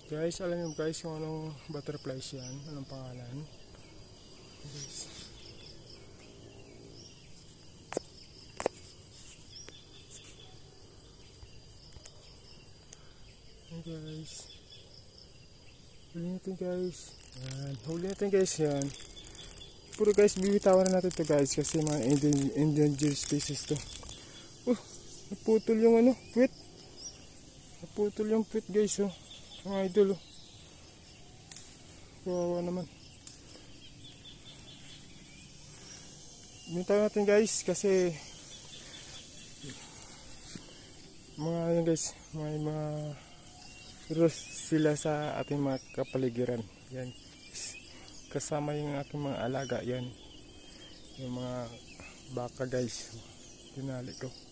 Guys, alam niyo guys kung anong butterflies yan? Anong pangalan? Guys. Hey guys. Huli natin guys. Yan. Huli natin guys yan. Puro guys, bibitawan na natin to guys kasi mga endangered species to. Naputol yung ano, puwit. Naputol yung puwit guys oh. Mga idol oh. Kawawa naman. Bibitawan natin guys kasi mga ano guys, mga rus sila sa ating mga kapaligiran. Yan. Kasama yung aking mga alaga yan. Yung mga baka guys. Tinali ko.